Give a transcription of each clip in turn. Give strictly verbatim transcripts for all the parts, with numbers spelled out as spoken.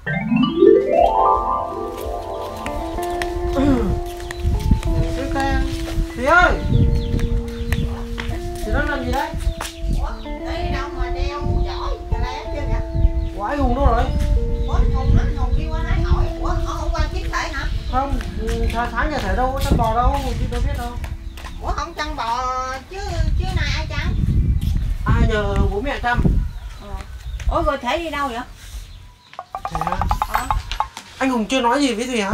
Thúy ơi, chị đang làm gì đấy? Ủa, đây đâu mà đeo giỏi cà lé chưa vậy? Ủa anh Hùng đâu rồi? Ủa anh Hùng á, Hùng đi qua nãy hỏi. Ủa hôm qua chiếc thể hả? Không, sáng sáng nhà thể đâu có chăn bò đâu, chị đâu biết đâu. Ủa không chăn bò chứ chứ này ai chăn? Ai nhờ bố mẹ chăm. Ờ. Ủa rồi thể đi đâu vậy? Thế hả? Ờ. Anh Hùng chưa nói gì với Thùy hả?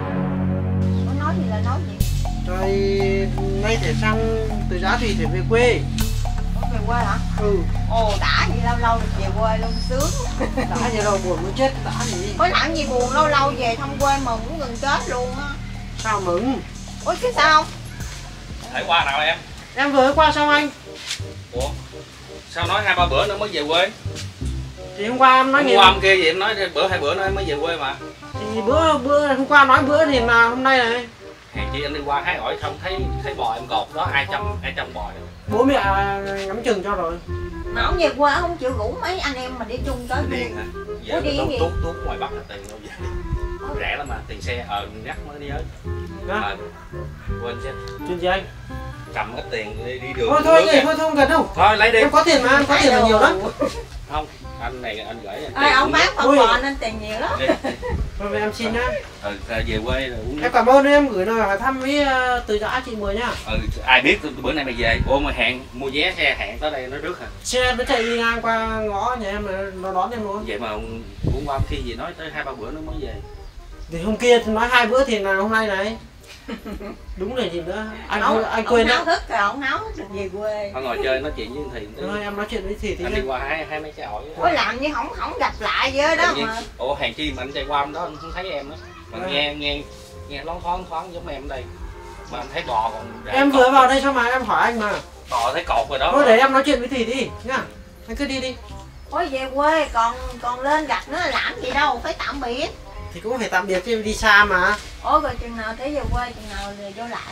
Có nói gì là nói gì? Rồi nay thể sang từ Giá Thùy thể về quê. Ủa về quê hả? Ừ. Ồ đã gì lâu lâu về quê luôn sướng. Đã giờ đâu buồn muốn chết đã gì. Có làm gì buồn, lâu lâu về thăm quê mà cũng gần chết luôn á. Sao mừng? Ủa chứ sao? Thể qua nào em? Em vừa qua xong anh. Ủa? Sao nói hai ba bữa nữa mới về quê? Thì hôm qua em nói Hôm qua hôm kia gì em nói bữa hai bữa nữa em mới về quê mà. Thì bữa bữa hôm qua nói bữa thì là hôm nay này. Hèn chi anh đi qua hái ổi không thấy thấy bò em cột đó, ai chăm ai chăm bò được. Bố mẹ ngắm chừng cho rồi. Mà ông về quê không chịu rủ mấy anh em mà đi chung tới Điên hả? Giờ đi tút gì? tút tút ngoài Bắc là tiền đâu về. Rẻ lắm mà, tiền xe ờ nhắc mới đi ơi. À, quên chứ. Chuyện gì anh? Cầm ít tiền đi, đi đường. Thôi thôi gì, thôi không cần đâu. Thôi lấy đi. Em có tiền mà, em có tiền là nhiều lắm. Không, anh này anh gửi anh. Ê, ông bán phân bò nên tiền nhiều lắm. Rồi em xin nhá. Ừ, về quê rồi uống. Em cảm ơn em gửi lời hỏi thăm với Từ Giã chị Mười nhá. Ừ, ai biết bữa nay mày về. Ủa mà hẹn mua vé xe hẹn tới đây nó rước hả? Xe nó chạy đi ngang qua ngõ nhà em nó đón em luôn. Vậy mà hôm qua khi gì nói tới hai ba bữa nó mới về. Thì hôm kia nói hai bữa thì là hôm nay này. Đúng là gì nữa. Anh ông, anh quên đó. Ông đó. háo thức rồi, ông háo được về quê. Ông ngồi chơi nói chuyện với Thì. Thôi em nói chuyện với Thì thì anh đi qua hai hai mấy cái ổi. Ủa làm như không không gặp lại với đó như, mà. ủa hàng chi mà anh chạy qua hôm đó anh không thấy em á. Mà à. nghe nghe nghe loáng thoáng thoáng giống em ở đây. Mà anh thấy bò còn em vừa vào đây sao mà em hỏi anh mà. Bò thấy cột rồi đó. Thôi để em nói chuyện với Thì đi nhá. Anh cứ đi đi. Ôi về quê còn còn lên gặp nó làm gì đâu, phải tạm biệt. Thì cũng phải tạm biệt chứ em đi xa mà. Ủa rồi chừng nào thế về quê, chừng nào rồi vô lại?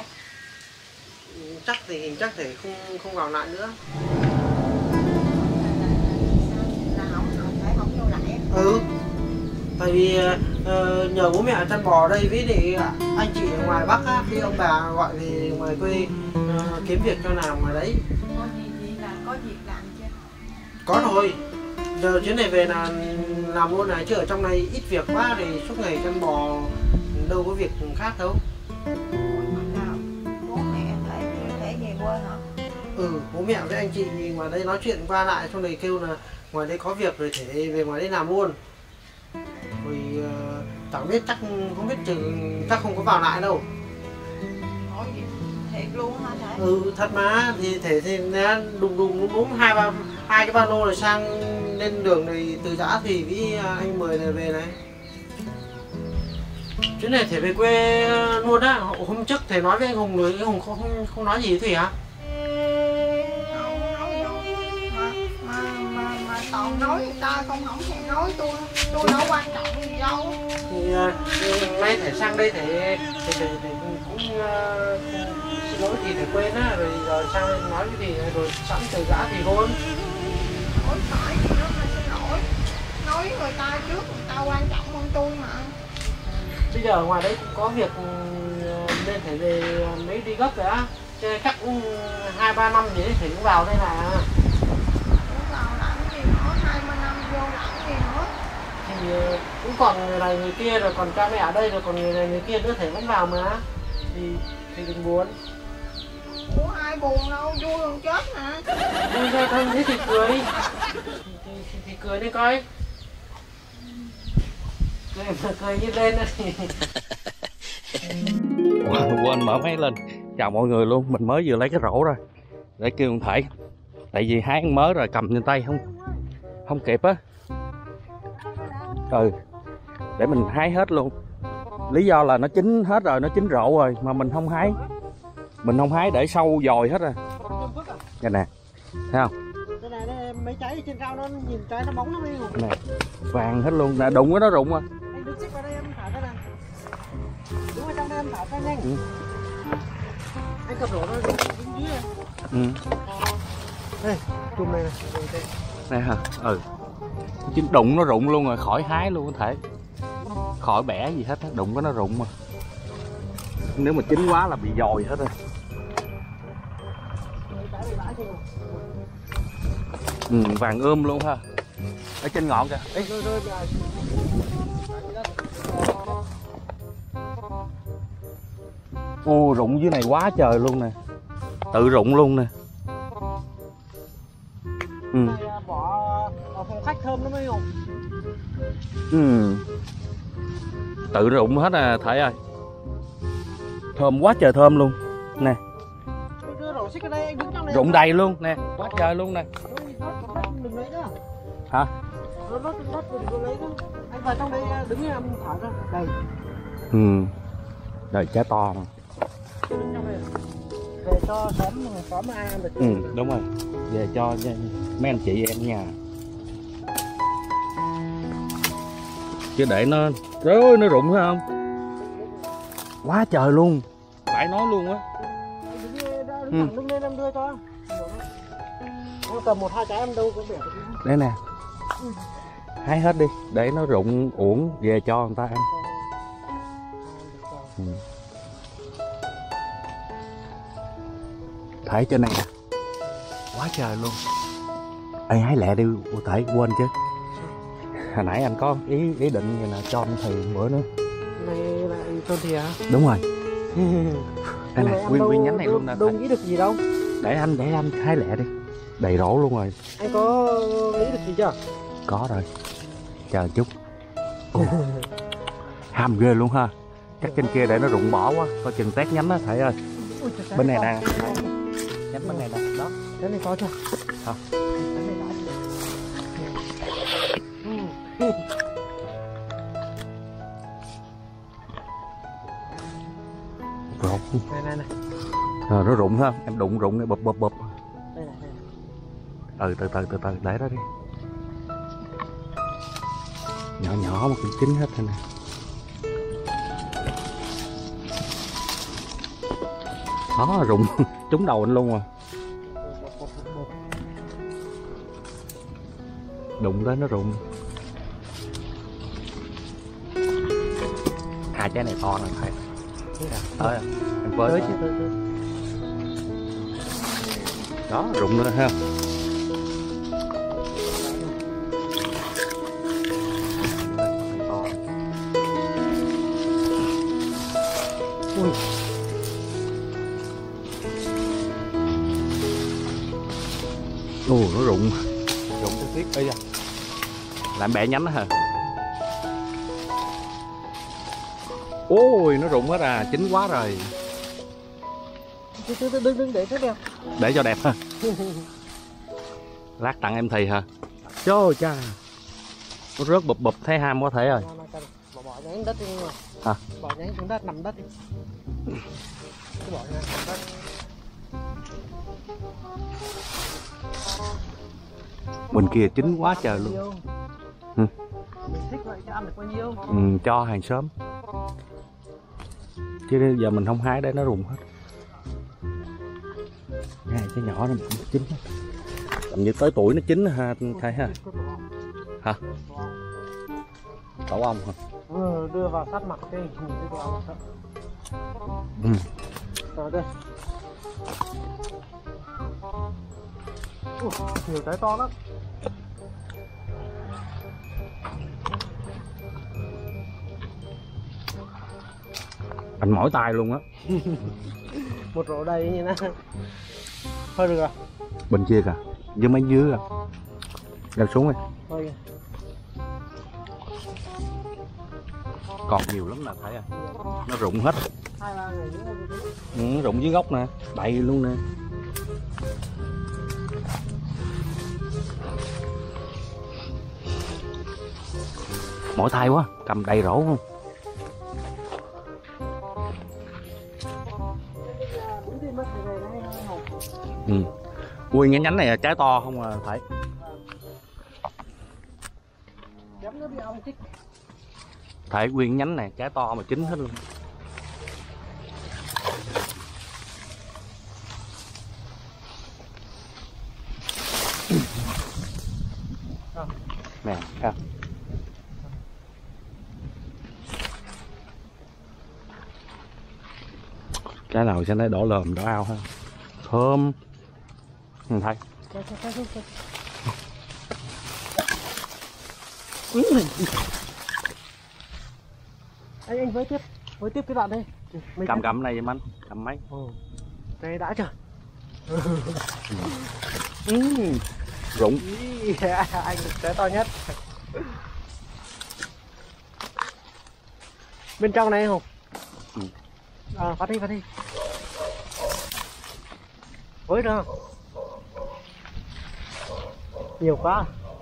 Chắc thì chắc thể không không vào lại nữa. Là không không phải không vô lại. Ừ. Tại vì uh, nhờ bố mẹ chăn bò ở đây với lại anh chị ở ngoài Bắc á, khi ông bà gọi về ngoài quê uh, kiếm việc cho làm ngoài đấy. Có gì gì là có việc làm chưa? Có rồi. Giờ chuyến này về là làm luôn này chứ ở trong này ít việc quá thì suốt ngày chăn bò đâu có việc khác đâu. Bố mẹ phải phải về quê hả? Ừ, bố mẹ với anh chị ngoài đây nói chuyện qua lại trong này kêu là ngoài đây có việc rồi thể về ngoài đây làm luôn. Rồi uh, chẳng biết chắc không biết chừng chắc không có vào lại đâu. Ủa gì? Thiệt luôn hả thầy? Ừ thật mà thì thể thì đùng đùng đúng đúng hai ba hai cái ba lô rồi sang lên đường này Từ Giã thì với anh Mười này về này. Chuyến này thể về quê luôn á. Hôm trước thầy nói với anh Hùng rồi, anh Hùng không không, không nói gì với Thủy hả? Không nói đâu. Mà mà mà mà toàn nói người ta không không thèm nói tôi. Tôi đâu quan trọng gì đâu. Thì uh, nay thể sang đây thể thì, thì, thì cũng uh, xin lỗi thì thể quên á, rồi giờ sang nói cái gì rồi sẵn Từ Giã thì luôn. Ủa phải gì đó mà xin lỗi. Nói người ta trước, người ta quan trọng hơn tôi mà. Bây giờ ngoài đấy cũng có việc nên phải về mấy đi gấp rồi á, cho nên chắc cũng hai ba năm gì đấy thì cũng vào đây là. Cũng vào làm gì nữa, hai ba năm vô làm gì nữa. Thì cũng còn người này người kia rồi còn cha mẹ ở đây rồi còn người này người kia nữa thể vẫn vào mà. Thì thì đừng buồn. Ủa ai buồn đâu, vui hơn chết mà. Vui ra thân thế thì cười. Thì, thì, thì, thì cười đi coi. Cười mà cười như lên thì quên mở máy lên. Chào mọi người luôn, mình mới vừa lấy cái rổ ra để kêu con Thể, tại vì hái mới rồi cầm trên tay không không kịp á. Ừ, để mình hái hết luôn. Lý do là nó chín hết rồi, nó chín rộ rồi mà mình không hái, mình không hái để sâu dồi hết rồi. Đây nè, thấy không? Đây này, mấy trái trên cao nó nhìn trái nó bóng lắm đi. Nè, vàng hết luôn, nè đụng cái nó rụng à. Anh đứng xích vào đây em thả cái này. Đúng ở trong đây em thả cái nhanh. Ừ. Anh cầm rổ nó đứng dưới này. Ừ. Đây, chùm này này. Này hả? Ừ. Chín đụng nó rụng luôn rồi, khỏi hái luôn có thể. khỏi bẻ gì hết, đụng có nó rụng mà. Nếu mà chín quá là bị dòi hết rồi. Ừ, vàng ươm luôn ha. Ở trên ngọn kìa. Ê. Ô, rụng dưới này quá trời luôn nè. Tự rụng luôn nè. Ừ. Bỏ ở phòng khách thơm lắm mấy không? Ừ. Tự rụng hết à Thể ơi. Thơm quá trời thơm luôn. Nè. Rụng đầy luôn nè, quá trời luôn nè. Hả? Anh vào trong đây đứng em thả ra. Đây. Ừ. Đây trái to mà. Về cho xóm xóm ai ăn được. Ừ, đúng rồi. Về cho mấy anh chị em nhà. Chứ để nó trời ơi nó rụng phải không? Quá trời luôn. Phải nói luôn á. Ừ. Đứng lên em đưa cho. Em cầm một hai trái em đâu có bẻ được. Đây nè. Hái hết đi, để nó rụng uổng về cho người ta ăn. Ừ. Thấy trên này nè. Quá trời luôn. Ê hái lẹ đi, Thể quên chứ. Hồi nãy anh có ý ý định như là cho anh thì bữa nữa. Này lại cho thì hả? Đúng rồi. Đây này, nguyên nguyên nhánh này luôn nè. Đâu nghĩ được gì đâu. Để anh, để anh hái lẹ đi. Đầy rổ luôn rồi. Anh có nghĩ được gì chưa? Có rồi. Chờ chút. Ham ghê luôn ha. Chắc trên kia để nó rụng bỏ quá. Coi chừng tét nhánh á Thể ơi. Bên này nè. Nhánh bên này nè. Đó. Cái này có chưa? Không. Rụng. Này này này. À, nó rụng ha. Em đụng rụng bụp bụp bụp. Đây này, đây Ừ này. từ từ từ từ để đó đi. Nhỏ nhỏ mà cũng chín hết thôi nè. Đó rụng trúng đầu anh luôn rồi. Đụng tới nó rụng. Hai trái này to nè thầy. Tới à, em với đó. Đó rụng nữa ha. Ui. Ồ nó rụng. Rụng cái tiết ấy da. Làm bẻ nhánh đó hả? Ôi nó rụng hết à, chín quá rồi. Đứng đứng đứng để cho đẹp. Để cho đẹp ha. Lát tặng em thì hả? Trời cha. Nó rớt bụp bụp thấy ham quá Thể rồi. Bỏ bỏ nhánh đất đi rồi. Hả? Bỏ nhánh xuống đất nằm đất đi. Cứ bỏ nhánh nằm đất. Bên kia chín quá trời luôn. Ừ. Mình thích vậy cho ăn được bao nhiêu? Ừ, cho hàng xóm. Chứ giờ mình không hái để nó rụng hết. Hai cái nhỏ này chín. Tầm như tới tuổi nó chín ha thầy ha. Hả? Tổ ong hả? Ừ, đưa vào sát mặt cái hình cái tổ ong. Ừ. Rồi đây. Ủa, nhiều trái to lắm. Anh mỏi tay luôn á. Một rổ đầy như thế này. Thôi được rồi. Bên kia kìa, với mấy dưới à. Leo xuống đi. Thôi. Còn nhiều lắm nè thấy à. Nó rụng hết. Hai ba ngày nữa. Ừ, rụng dưới gốc nè, đầy luôn nè. Mỏi tay quá, cầm đầy rổ không? Ừ. Ui cái nhánh này là trái to không à phải. Thấy nguyên nhánh này trái to mà chín hết luôn. Nè, ha. Cái nào sẽ thấy đỏ lờm đỏ ao ha, thơm. Mình thấy anh anh với tiếp với tiếp cái đoạn đây. Mấy cầm cái... cầm này giùm anh, cầm mấy. Ồ, đây đã chưa? Ừ. Rụng. Anh sẽ to nhất. Bên trong này không? Ừ. À, phát đi phát đi. Với được không? Nhiều quá.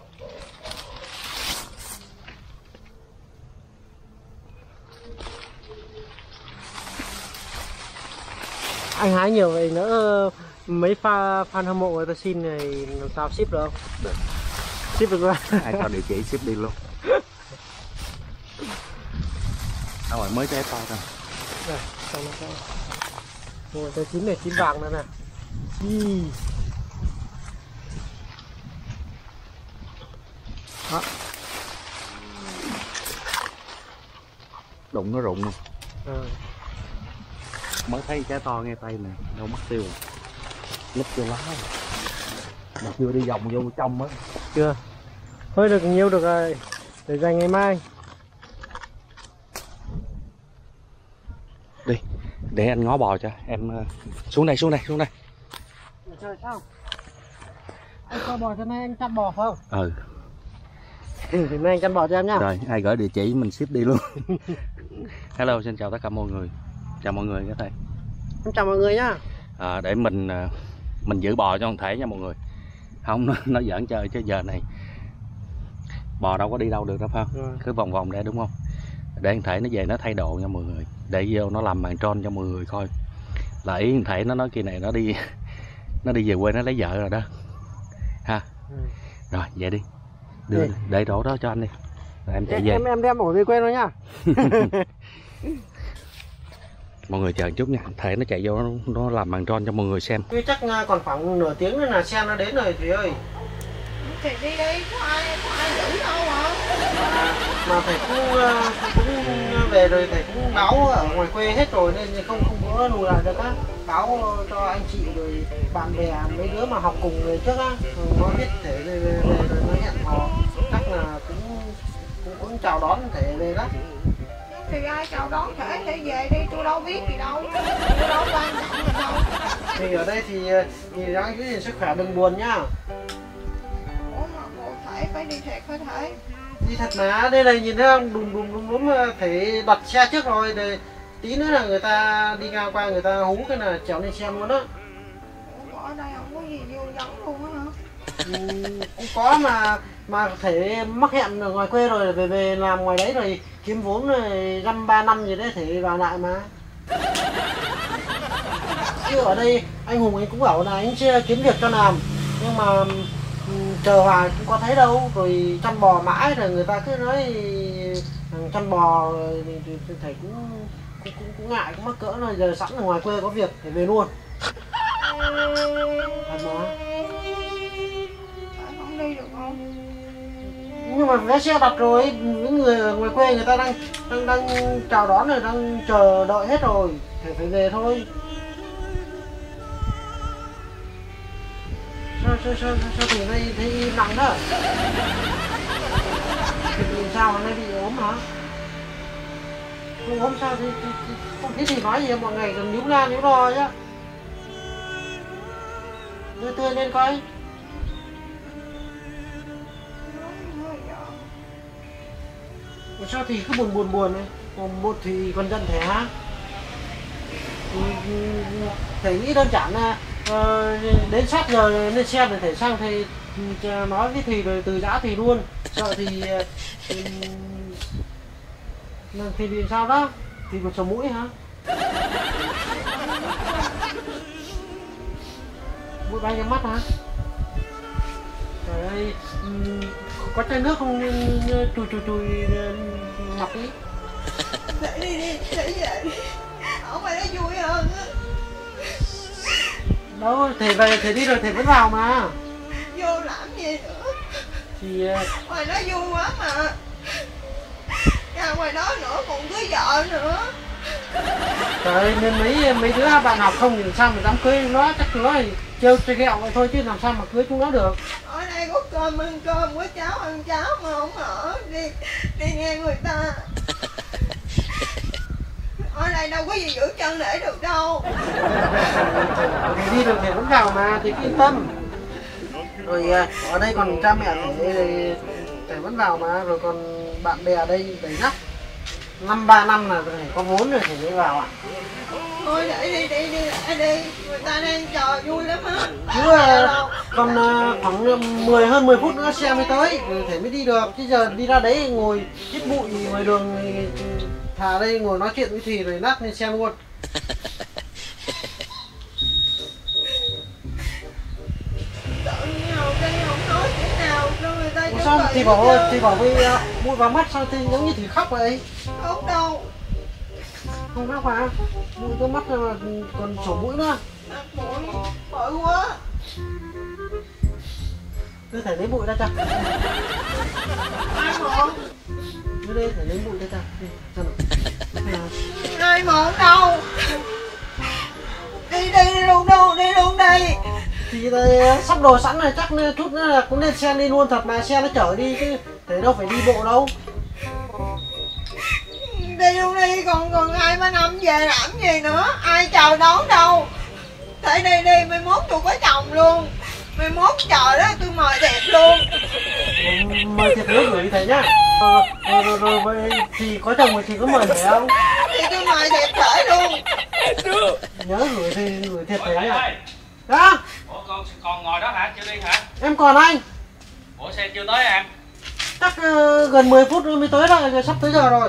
Anh hái nhiều vậy nữa mấy pha fan hâm mộ người ta xin này làm sao ship được không? Được. Ship được ra. Ai cho địa chỉ ship đi luôn. Đâu rồi mới trái to thôi. Đây, xong nó sẽ... Ôi, cái chín này chín vàng nữa nè. Đi. Đó. Đụng nó rụng luôn. À. Mới thấy trái to ngay tay nè, đâu mất tiêu. Lấp vô lá. Mà chưa đi vòng vô trong á. Chưa. Thôi được nhiều được rồi. Để dành ngày mai. Đi, để anh ngó bò cho em. Xuống đây, xuống đây, xuống đây. Trời sao? Anh cho bò cho nay anh chăm bò phải không? Ừ. Ừ, thì nay anh chăm bò cho em nhá. Rồi, ai gửi địa chỉ mình ship đi luôn. Hello, xin chào tất cả mọi người. Chào mọi người các thầy. Em chào mọi người nhá. À, để mình mình giữ bò cho con thể nha mọi người. Không, nó, nó giỡn chơi chứ giờ này bò đâu có đi đâu được đâu phải không? Ừ. Cứ vòng vòng đây đúng không? Để con thể nó về nó thay đồ nha mọi người. Để vô nó làm màn tròn cho mọi người coi. Là ý con thể nó nói kỳ này nó đi nó đi về quê nó lấy vợ rồi đó. Ha. Ừ. Rồi, vậy đi. Đưa đi. Để đổ đó cho anh đi. Rồi em chạy về. Em em đem ổi về quê nó nhá. Mọi người chờ một chút nha, thể nó chạy vô nó, nó làm màn tròn cho mọi người xem. Chứ chắc còn khoảng nửa tiếng nữa là xe nó đến rồi Thủy ơi. Thì đi đi, có ai, có ai giữ đâu hả? Mà thầy cũng, cũng về rồi, thầy cũng báo ở ngoài quê hết rồi nên không không có lùi lại được á. Báo cho anh chị rồi bạn bè mấy đứa mà học cùng người trước á, nó biết thể về, về, về rồi nó hẹn hò, chắc là cũng cũng, cũng chào đón thể về đó. Thì ai chào đón thể để về đi, tôi đâu biết gì đâu, tôi đâu quan trọng gì đâu. Thì ở đây thì thì đang giữ gìn sức khỏe, đừng buồn nhá. Ủa mà bộ thể phải đi thiệt phải thể. Đi thật mà, đây này nhìn thấy không, đùng đùng đùng đùng phải đặt xe trước rồi, để tí nữa là người ta đi ngang qua người ta hú cái là trèo lên xe luôn á. Ủa ở đây không có gì vô giống luôn á hả? Ừ, cũng có mà mà thể mắc hẹn ở ngoài quê rồi về về làm ngoài đấy rồi kiếm vốn rồi năm ba năm gì đấy thể vào lại mà. Chứ ở đây anh Hùng anh cũng bảo là anh chưa kiếm việc cho làm nhưng mà um, chờ hoài cũng có thấy đâu, rồi chăn bò mãi rồi người ta cứ nói chăn bò thì thầy cũng cũng, cũng cũng ngại cũng mắc cỡ rồi, giờ sẵn ở ngoài quê có việc thì về luôn. Thật mà. Phải không đi được không? Nhưng mà vé xe đặt rồi, những người ở ngoài quê người ta đang đang đang chào đón rồi, đang chờ đợi hết rồi, phải phải về thôi. Sao sao sao sao thì nay thấy im lặng đó? Thì sao hôm nay bị ốm hả? Không ốm sao thì, thì, thì không thấy thì nói gì, mọi ngày còn níu la níu lo chứ. Tươi tươi lên coi. Sao thì cứ buồn buồn buồn ấy, còn một thì còn dân thể hả? Thầy nghĩ đơn giản là uh, đến sát giờ lên xe để thể sang thầy nói với Thùy rồi từ giã Thùy luôn, sợ thì uh, thì bị sao đó, thì một sổ mũi hả? Mũi bay cái mắt hả? Trời ơi, um, có chai nước không chùi chùi chùi mặt đi. Để đi đi, để về đi. Ở ngoài nó vui hơn á. Đâu, thầy về, thầy đi rồi thầy vẫn vào mà. Vô làm gì nữa. Thì... ngoài đó vui quá mà. Ra ngoài đó nữa còn cưới vợ nữa. Trời nên mấy mấy đứa bạn học không thì sao mà dám cưới nó, chắc nó thì trêu chơi ghẹo vậy thôi chứ làm sao mà cưới chúng nó được. Ở đây có cơm ăn cơm, có cháo ăn cháo mà không ở đi đi nghe người ta. Ở đây đâu có gì giữ chân để được đâu. Thì đi được thì vẫn vào mà, thì yên tâm. Rồi ở đây còn cha mẹ thì, thì vẫn vào mà, rồi còn bạn bè ở đây đầy nắp. Năm ba năm là phải có vốn rồi thì mới vào ạ. À? Thôi để đi đi đi lại đi, người ta đang chờ vui lắm á. Chứ còn khoảng mười hơn mười phút nữa xe mới tới, thể mới đi được. Chứ giờ đi ra đấy ngồi hít bụi ngoài đường, thà đây ngồi nói chuyện với Thùy rồi nát lên xe luôn. Tự nhiên không đây không nói chữ nào cho người ta. Sao thì bảo thì bảo với bụi vào mắt sao thì giống như Thùy khóc vậy? Không đâu. Không khóc hả? Bụi có mắt mà còn sổ mũi nữa. Bụi bội quá. Cứ thể lấy bụi ra cho. Ai mượn? Cứ đây thể lấy bụi ra cho. Đi, nào. Ai mượn đâu? Đi đi đi luôn đâu, đi luôn đi. Thì đây, sắp đồ sẵn rồi, chắc chút nữa là cũng lên xe đi luôn thật mà, xe nó chở đi chứ thế đâu phải đi bộ đâu. Đi luôn đi, còn còn hai ba năm về làm gì nữa, ai chờ đón đâu. Thế đi đi, mai mốt tôi có chồng luôn. Mai mốt chờ đó tôi mời thiệt luôn. Mời thiệt nước gửi thầy nhá. Ờ, rồi, rồi, rồi thì có chồng rồi thì có mời thầy không? Thì tôi mời thiệt thể luôn. Nhớ gửi thì gửi thiệt thầy nhá. Đó. Ủa con còn ngồi đó hả? Chưa đi hả? Em còn anh. Ủa xe chưa tới em? Chắc uh, gần mười phút nữa mới tới rồi, rồi sắp tới giờ rồi.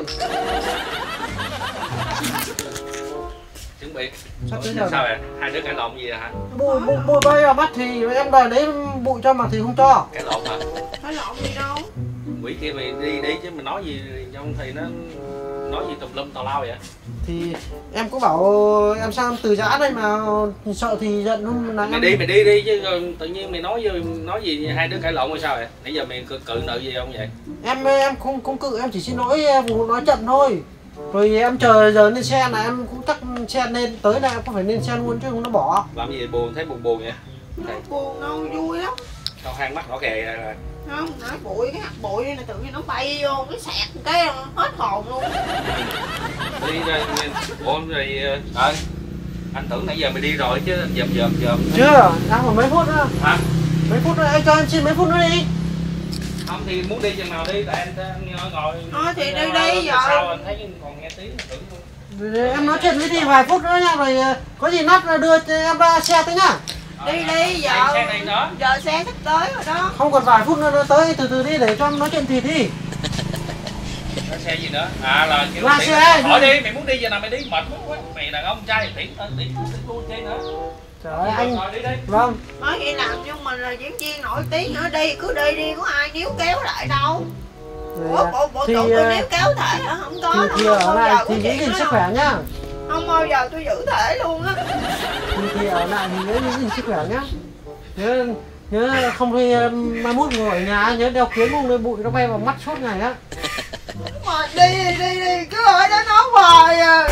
Chuẩn bị. Sắp tới giờ. Sao vậy? Hai đứa cãi lộn gì hả? Bụi bụi bụi bay vào mắt thì em đòi lấy bụi cho mà thì không cho. Cãi lộn hả? Có lộn gì đâu. Quỷ kia mày đi đi chứ mày nói gì trong thì nó nói gì tùm lum tào lao vậy? Thì em cũng bảo em sao em từ giã đây mà sợ thì giận không là mày em... đi mày đi đi chứ tự nhiên mày nói nói gì hai đứa cãi lộn hay sao vậy? Nãy giờ mày cự, cự nợ gì không vậy? Em em không không cự, em chỉ xin lỗi vụ nói chậm thôi. Rồi em chờ giờ lên xe là em cũng chắc xe lên tới là em cũng phải lên xe luôn chứ không nó bỏ. Làm gì buồn, thấy buồn buồn vậy? Nó buồn đâu, vui lắm. Sao hai mắt đỏ kè rồi? Không, nói bụi, cái hạt bụi này tự nhiên nó bay vô, cái sẹt cái hết hồn luôn. Đi ra, ủa rồi, ờ, anh tưởng nãy giờ mày đi rồi chứ, dòm dòm dòm. Chưa, đang còn mấy phút nữa. Hả? Mấy phút nữa, anh cho em xin mấy phút nữa đi. Không thì muốn đi chừng nào đi, tại anh, anh ngồi... Thôi thì đi đi giờ. Sao anh thấy còn nghe tiếng tưởng luôn. Rồi em nói chuyện với thì vài phút nữa nha, rồi có gì nát đưa cho em ra xe tới nhá. Đi đi giờ. Xe này nữa. Giờ xe sắp tới rồi đó. Không còn vài phút nữa nó tới, từ từ đi để cho em nói chuyện thì đi. Có xe gì nữa? À là kiểu là xe. Hỏi đi, mày muốn đi giờ nào mày đi, mệt quá. Mày đàn ông trai tiễn tiễn tiễn luôn chơi nữa. Trời ơi anh. Rồi đi đi. Vâng. Nói vậy làm nhưng mình là diễn viên nổi tiếng nữa, đi cứ đi đi, có ai níu kéo lại đâu. Ủa bộ bộ thì, tụi tôi níu kéo thể hả? Không có thì, đâu. thì Không ở bao lại giờ thì có giữ chuyện gìn đó sức đâu. khỏe nhá. Không bao giờ tôi giữ thể luôn á. Thì, thì ở lại thì nhớ giữ gìn sức khỏe nhá. Nhớ nhớ không thì mai mốt ngồi ở nhà nhớ đeo kiến không nơi bụi nó bay vào mắt suốt ngày á. Mà đi đi đi cứ ở đó nói hoài à.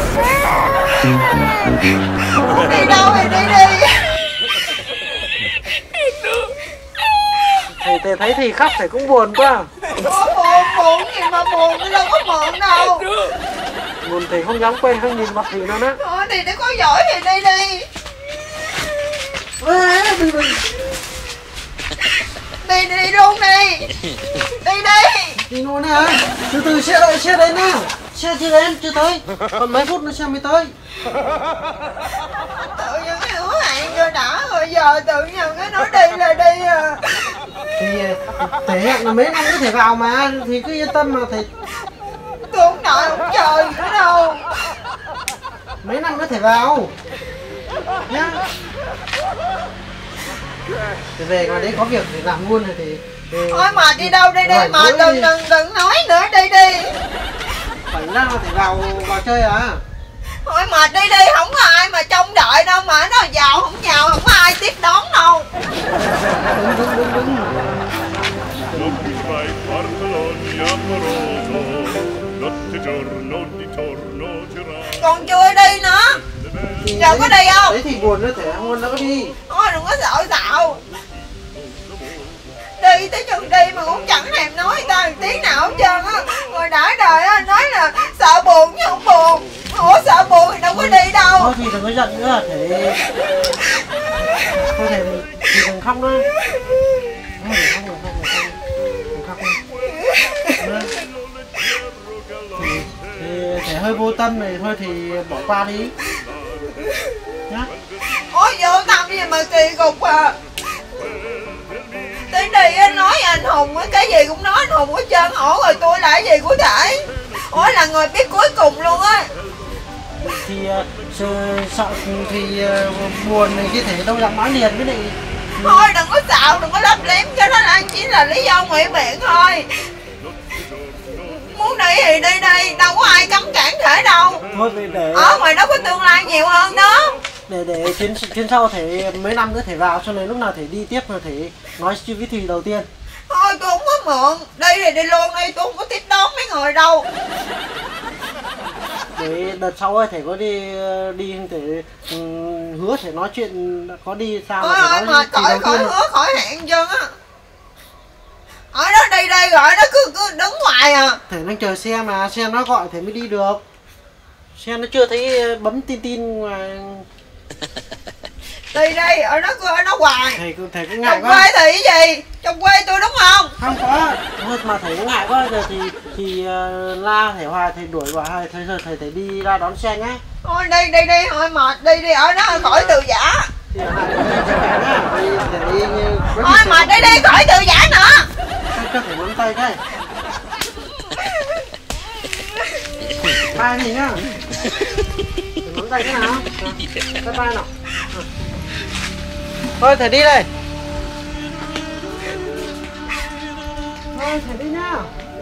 Muốn đi đâu thì đi đi. Thì, thì thấy thì khóc thì cũng buồn quá. Ủa buồn buồn gì mà buồn, tôi đâu có buồn đâu. Buồn thì không dám quay không nhìn mặt gì đâu á. Thôi thì nếu có giỏi thì đi đi. À, đi, đi. Đi đi luôn đi. Đi đi. Đi luôn hả? Từ từ xe đợi xe đến nào. Xe chưa đến, chưa tới. Còn mấy phút nữa xe mới tới. Tự nhiên cái hứa hẹn rồi đã rồi giờ tự nhiên cái nói đi là đi à. Thì thể hiện là mấy năm có thể vào mà, thì cứ yên tâm mà thầy. Tôi không đợi không chờ gì nữa đâu. Mấy năm có thể vào nhá. Thì về ngoài đấy có việc thì làm luôn rồi thì, thì... Thôi mà đi đâu đi đi mà đừng đừng đừng nói nữa, đi đi. Phải ra thì vào vào chơi à. Thôi mà đi đi, không có ai mà trông đợi đâu mà nó vào không vào, không có ai tiếp đón đâu. Đứng đứng đứng đứng. Còn chưa thì giờ có đi không? Đấy thì buồn nó thể không nó có đi. Thôi đừng có sợ tạo. Đi tới chừng đi mà cũng chẳng thèm nói người ta tiếng nào hết trơn á. Rồi đã đời á nói là sợ buồn chứ không buồn. Ủa sợ buồn thì đâu có đi đâu. Thôi thì đừng có giận nữa thể. Thôi thì, thì đừng khóc nữa. Thôi đừng khóc, đừng khóc, đừng khóc. Đừng khóc. Thì, thì thể hơi vô tâm này thôi thì bỏ qua đi. Nhá. Ôi vô tâm gì mà kỳ cục à. Tới đi á nói anh Hùng á cái gì cũng nói anh Hùng hết trơn. Ủa rồi tôi là cái gì của thể. Ủa là người biết cuối cùng luôn á. Thì uh, sợ thì uh, buồn này cái thể đâu dám nói liền với này. Thôi đừng có xạo, đừng có lấp liếm, cho nó là chỉ là lý do ngụy biện thôi. Muốn đi thì đi đi, đâu có ai cấm cản thể đâu. Thôi để, để ở ngoài đó có tương lai nhiều hơn đó. Để để chuyến chuyến sau thể mấy năm nữa thể vào, cho nên lúc nào thể đi tiếp mà thể nói với Thùy đầu tiên. Thôi tôi không có mượn, đi thì đi luôn đi, tôi không có tiếp đón mấy người đâu. Để đợt sau ấy thể có đi đi thể um, hứa thể nói chuyện có đi sao Ôi ơi mệt khỏi khỏi hứa khỏi hẹn chân á. Ở đó đi đây rồi nó cứ cứ đứng ngoài à. Thể đang chờ xe mà xe nó gọi thể mới đi được. Xe nó chưa thấy bấm tin tin mà. Đi đây ở nó cứ ở nó hoài. Thầy thầy cũng ngại trong quá. quê thì cái gì? Trong quê tôi đúng không? Không có. Thôi mà thầy cũng ngại quá giờ thì thì uh, la thầy Hoài thầy đuổi bảo thầy thầy giờ thầy thầy đi ra đón xe nhé. Thôi đi đi đi thôi mệt đi đi ở đó khỏi từ giả. Thôi mệt đi đi khỏi từ giả nữa. Cho thầy nắm tay cái. Tay gì nhá. Nắm tay cái nào? Cái tay nào? Thôi thầy đi đây. Thôi thầy đi nhá.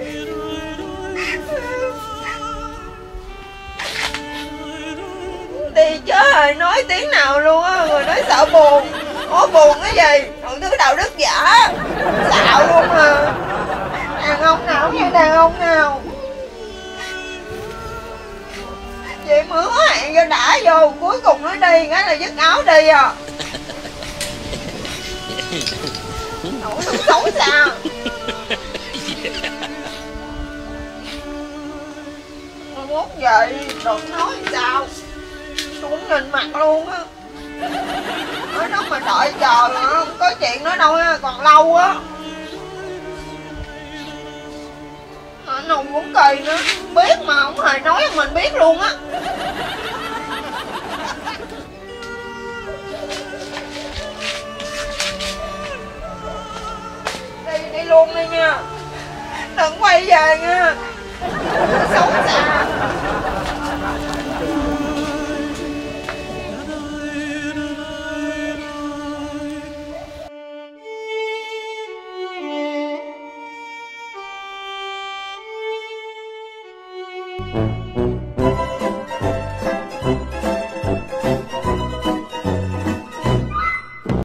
Đi chứ rồi nói tiếng nào luôn á. Rồi nói sợ buồn. Ủa buồn cái gì? Mọi thứ đạo đức giả. Xạo luôn à. Đàn ông nào như đàn ông nào. Chị mới hứa hẹn cho đã vô. Cuối cùng nó đi cái là dứt áo đi à. Nổi nó xấu xa. Mà mốt vậy đừng nói sao. Tôi cũng nhìn mặt luôn á. Ở đó mà đợi chờ mà không có chuyện đó đâu nha, còn lâu á. Anh Hùng cũng kỳ nữa. Biết mà không hề nói cho mình biết luôn á. Đi đi luôn đi nha. Đừng quay về nha. Xấu xa. Thank you.